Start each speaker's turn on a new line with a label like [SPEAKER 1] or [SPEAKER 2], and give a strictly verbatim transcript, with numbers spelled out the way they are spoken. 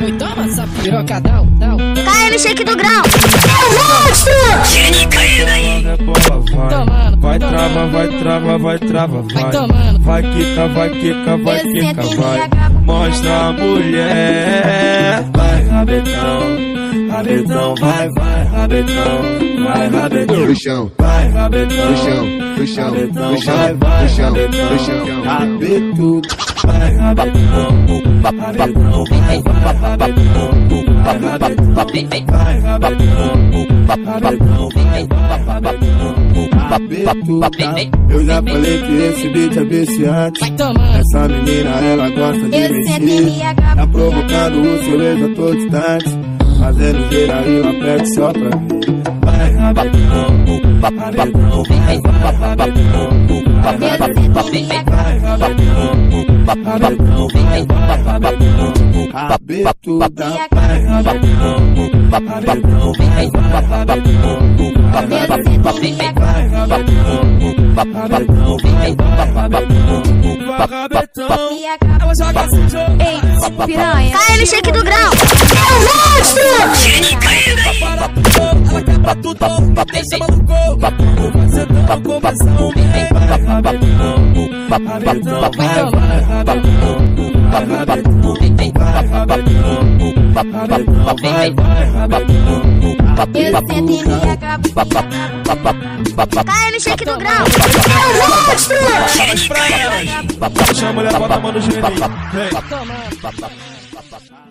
[SPEAKER 1] Oi, toma essa pirocadão, não.
[SPEAKER 2] K M Shake do grão.
[SPEAKER 3] É monstro!
[SPEAKER 1] Tomando,
[SPEAKER 4] Vai trava, vai trava, vai trava, vai.
[SPEAKER 1] tomando.
[SPEAKER 4] Vai quica, vai quica, vai quica, vai. Mostra a mulher. Vai rabetão, rabetão, vai, vai rabetão, vai rabetão.
[SPEAKER 3] No chão,
[SPEAKER 4] Vai rabetão,
[SPEAKER 3] no chão, no chão,
[SPEAKER 4] rabetão,
[SPEAKER 3] no chão,
[SPEAKER 4] vai, vai
[SPEAKER 3] no chão,
[SPEAKER 4] rabetão,
[SPEAKER 3] no chão.
[SPEAKER 4] rabetudo. Vai rabetão, rabetão, vai, vai rabetão, vai rabetão, vai rabetão, rabetão, vai, vai rabetão. Eu já falei que esse beat é viciante.
[SPEAKER 1] Vai tomando.
[SPEAKER 4] Essa menina, ela gosta de
[SPEAKER 2] Eu sempre
[SPEAKER 4] mexer.
[SPEAKER 2] me agarro.
[SPEAKER 4] Tá provocando o seu ex a todo instante. Fazendo gira aí lá perto só pra mim. Vai rabetão, rabetão, vai, vai rabetão, vai rabetão, vai rabetão, rabetão, vai, vai rabetão. Rabetuda, vai rabetão, rabetão, vai, vai rabetão, vai rabetão, vai rabetão, rabetão, vai, vai rabetão, vai rabetão. Ela joga esse jogo.
[SPEAKER 2] Ei, piranha. K M Shake do grão.
[SPEAKER 3] É monstro!
[SPEAKER 4] Para tudo, ela quebra tudo, me deixa maluco. Vou fazer tão começar um bem. Vai rabetão, rabetão, vai, vai rabetão, vai rabetão, vai rabetão, rabetão, vai, vai rabetão.
[SPEAKER 2] Eu sempre me agarro. K M Shake do grão.
[SPEAKER 3] É monstro!
[SPEAKER 4] Chama a mulher, bota a mão no joelhinho. Vem.
[SPEAKER 1] Tomando.